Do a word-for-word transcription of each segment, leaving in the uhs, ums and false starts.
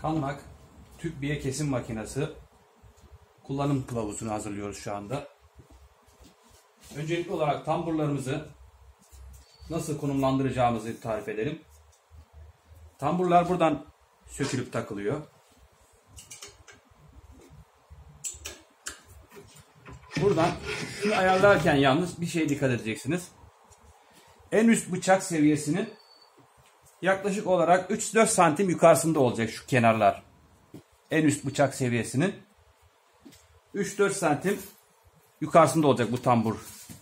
Kanmak tüp biye kesim makinesi kullanım kılavuzunu hazırlıyoruz şu anda. Öncelikli olarak tamburlarımızı nasıl konumlandıracağımızı tarif edelim. Tamburlar buradan sökülüp takılıyor. Buradan şunu ayarlarken yalnız bir şeye dikkat edeceksiniz. En üst bıçak seviyesinin yaklaşık olarak üç dört santim yukarısında olacak şu kenarlar. En üst bıçak seviyesinin üç dört santim yukarısında olacak bu tambur.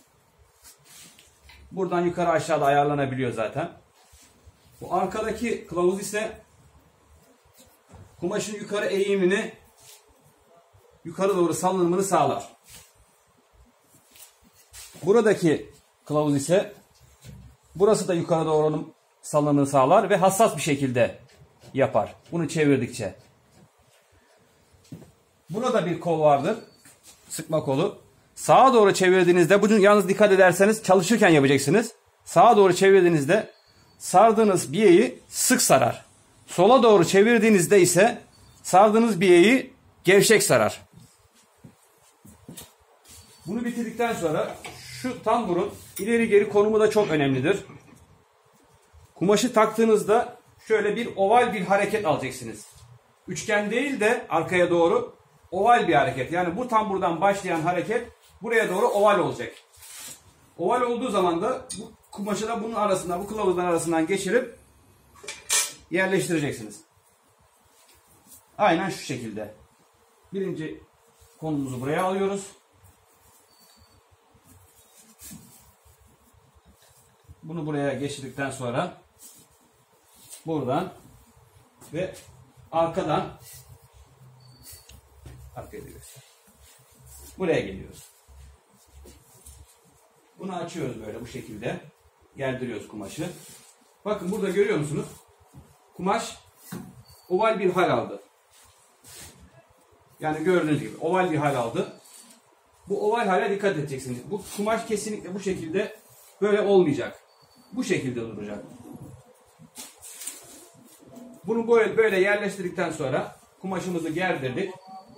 Buradan yukarı aşağıda ayarlanabiliyor zaten. Bu arkadaki kılavuz ise kumaşın yukarı eğimini, yukarı doğru salınımını sağlar. Buradaki kılavuz ise burası da yukarı doğru salınımını sağlar ve hassas bir şekilde yapar. Bunu çevirdikçe. Burada bir kol vardır. Sıkma kolu. Sağa doğru çevirdiğinizde, bunu yalnız dikkat ederseniz çalışırken yapacaksınız. Sağa doğru çevirdiğinizde sardığınız biyeyi sık sarar. Sola doğru çevirdiğinizde ise sardığınız biyeyi gevşek sarar. Bunu bitirdikten sonra şu tamburun ileri geri konumu da çok önemlidir. Kumaşı taktığınızda şöyle bir oval bir hareket alacaksınız. Üçgen değil de arkaya doğru oval bir hareket. Yani bu tamburdan başlayan hareket buraya doğru oval olacak. Oval olduğu zaman da bu kumaşı da bunun arasından, bu kılavuzdan arasından geçirip yerleştireceksiniz. Aynen şu şekilde. Birinci konumuzu buraya alıyoruz. Bunu buraya geçirdikten sonra buradan ve arkadan arkaya geliyoruz. Buraya geliyoruz. Bunu açıyoruz böyle bu şekilde. Gerdiriyoruz kumaşı. Bakın burada görüyor musunuz? Kumaş oval bir hal aldı. Yani gördüğünüz gibi oval bir hal aldı. Bu oval hale dikkat edeceksiniz. Bu kumaş kesinlikle bu şekilde böyle olmayacak. Bu şekilde duracak. Bunu böyle, böyle yerleştirdikten sonra kumaşımızı gerdirdik.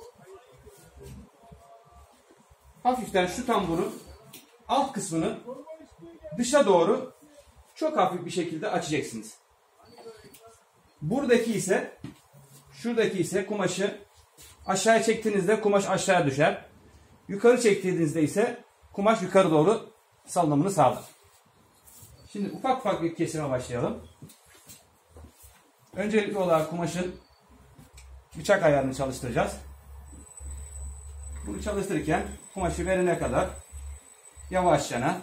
Hafiften şu tamburun alt kısmını dışa doğru çok hafif bir şekilde açacaksınız. Buradaki ise, şuradaki ise kumaşı aşağıya çektiğinizde kumaş aşağıya düşer. Yukarı çektiğinizde ise kumaş yukarı doğru salınımını sağlar. Şimdi ufak ufak bir kesime başlayalım. Öncelikli olarak kumaşın bıçak ayarını çalıştıracağız. Bunu çalıştırırken kumaşı verene kadar yavaşça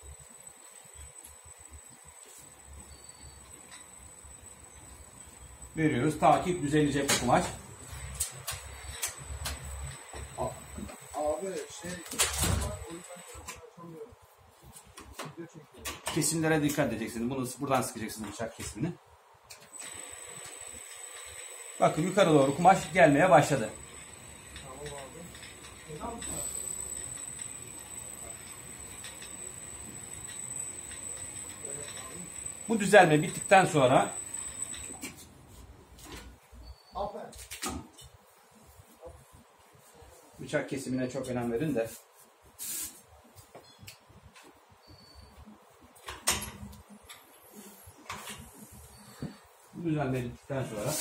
veriyoruz. Ta ki düzelecek bu kumaş. Abi şey kesimlere dikkat edeceksiniz. Bunu buradan sıkacaksınız bıçak kesimini. Bakın yukarı doğru kumaş gelmeye başladı. Bu düzelme bittikten sonra bıçak kesimine çok önem verin de bu düzelme bittikten sonra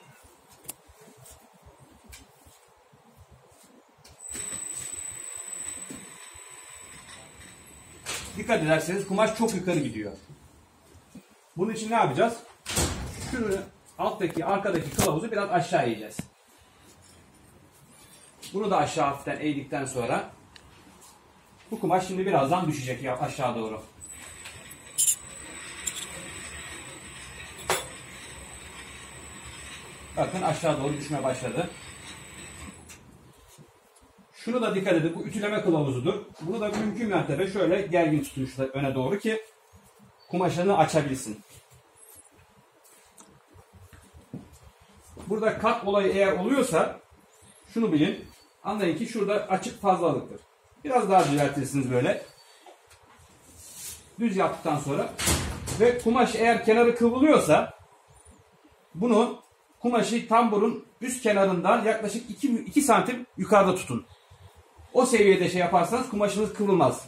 dikkat ederseniz kumaş çok yukarı gidiyor. Bunun için ne yapacağız? Şunu alttaki, arkadaki kılavuzu biraz aşağı eğeceğiz. Bunu da aşağı hafiften eğdikten sonra bu kumaş şimdi birazdan düşecek ya aşağı doğru. Bakın aşağı doğru düşmeye başladı. Şunu da dikkat edin. Bu ütüleme kılavuzudur. Bunu da mümkün mertebe şöyle gergin tutun şurada öne doğru ki kumaşını açabilsin. Burada kat olayı eğer oluyorsa şunu bilin. Anlayın ki şurada açık fazlalıktır. Biraz daha düzeltirsiniz böyle. Düz yaptıktan sonra ve kumaş eğer kenarı kıvrılıyorsa bunu kumaşı tamburun üst kenarından yaklaşık iki santim yukarıda tutun. O seviyede şey yaparsanız kumaşınız kıvrılmaz.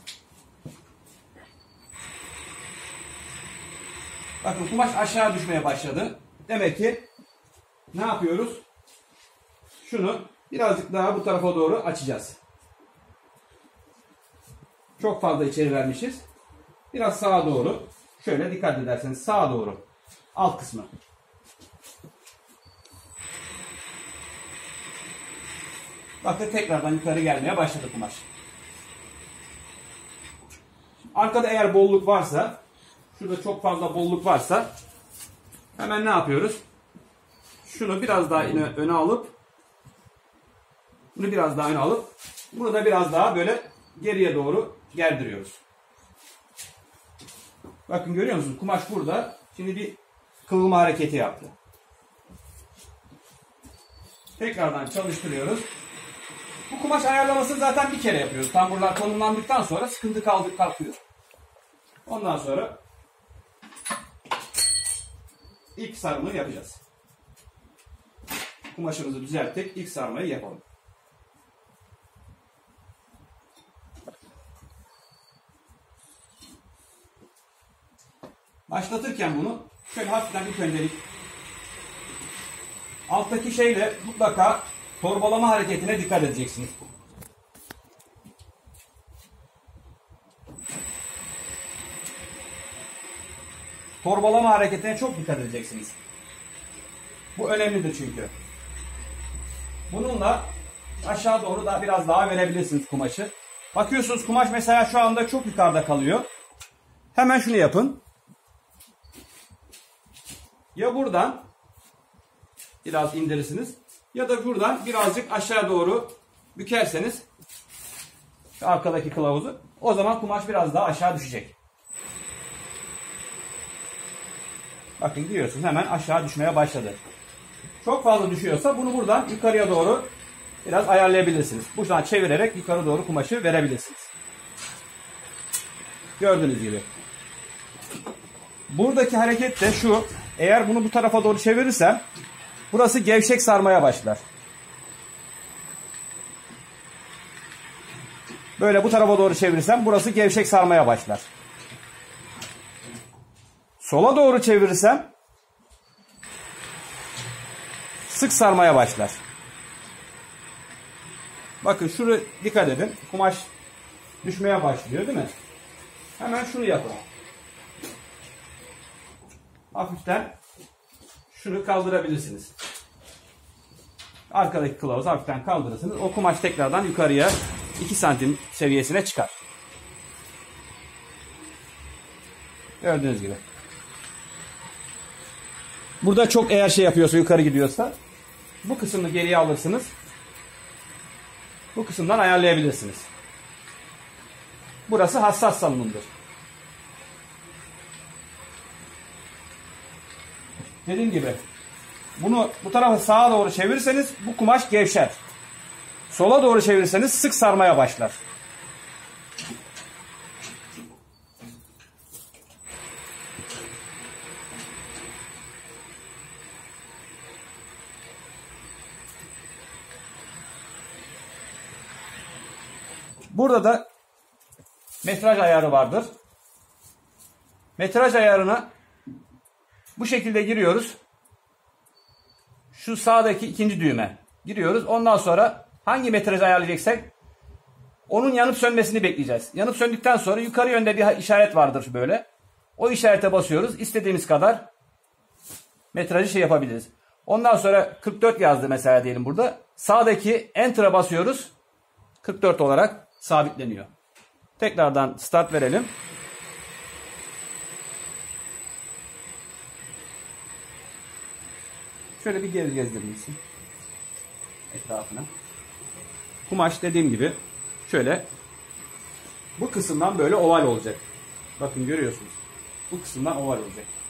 Bakın kumaş aşağı düşmeye başladı. Demek ki ne yapıyoruz? Şunu birazcık daha bu tarafa doğru açacağız. Çok fazla içeri vermişiz. Biraz sağa doğru. Şöyle dikkat ederseniz sağa doğru. Alt kısmı. Bakın tekrardan yukarı gelmeye başladı kumaş. Arkada eğer bolluk varsa, şurada çok fazla bolluk varsa hemen ne yapıyoruz? Şunu biraz daha öne, öne alıp bunu biraz daha öne alıp bunu da biraz daha böyle geriye doğru gerdiriyoruz. Bakın görüyor musunuz? Kumaş burada. Şimdi bir kıvrılma hareketi yaptı. Tekrardan çalıştırıyoruz. Bu kumaş ayarlamasını zaten bir kere yapıyoruz. Tamburlar konumlandıktan sonra sıkıntı kaldı, kalkıyor. Ondan sonra ilk sarmayı yapacağız. Kumaşımızı düzelttik. İlk sarmayı yapalım. Başlatırken bunu şöyle hafiften bir öncelik alttaki şeyle mutlaka torbalama hareketine dikkat edeceksiniz. Torbalama hareketine çok dikkat edeceksiniz. Bu önemlidir çünkü. Bununla aşağı doğru da biraz daha verebilirsiniz kumaşı. Bakıyorsunuz kumaş mesela şu anda çok yukarıda kalıyor. Hemen şunu yapın. Ya buradan biraz indirirsiniz ya da buradan birazcık aşağı doğru bükerseniz şu arkadaki kılavuzu, o zaman kumaş biraz daha aşağı düşecek. Bakın görüyorsunuz hemen aşağı düşmeye başladı. Çok fazla düşüyorsa bunu buradan yukarıya doğru biraz ayarlayabilirsiniz. Buradan çevirerek yukarı doğru kumaşı verebilirsiniz. Gördüğünüz gibi. Buradaki hareket de şu. Eğer bunu bu tarafa doğru çevirirsem burası gevşek sarmaya başlar. Böyle bu tarafa doğru çevirirsem burası gevşek sarmaya başlar. Sola doğru çevirirsem sık sarmaya başlar. Bakın şuraya dikkat edin. Kumaş düşmeye başlıyor değil mi? Hemen şunu yapalım. Hafiften şunu kaldırabilirsiniz. Arkadaki kılavuzu hafiften kaldırırsınız. O kumaş tekrardan yukarıya iki santim seviyesine çıkar. Gördüğünüz gibi. Burada çok eğer şey yapıyorsa, yukarı gidiyorsa bu kısmını geriye alırsınız. Bu kısımdan ayarlayabilirsiniz. Burası hassas salınımdır. Dediğim gibi bunu bu tarafa sağa doğru çevirirseniz bu kumaş gevşer. Sola doğru çevirirseniz sık sarmaya başlar. Burada da metraj ayarı vardır. Metraj ayarına bu şekilde giriyoruz. Şu sağdaki ikinci düğme giriyoruz. Ondan sonra hangi metraj ayarlayacaksak onun yanıp sönmesini bekleyeceğiz. Yanıp söndükten sonra yukarı yönde bir işaret vardır böyle. O işarete basıyoruz. İstediğimiz kadar metrajı şey yapabiliriz. Ondan sonra kırk dört yazdı mesela diyelim burada. Sağdaki Enter'a basıyoruz. kırk dört olarak sabitleniyor. Tekrardan start verelim. Şöyle bir geri gezdirmişsin etrafına. Kumaş dediğim gibi şöyle bu kısımdan böyle oval olacak. Bakın görüyorsunuz. Bu kısımdan oval olacak.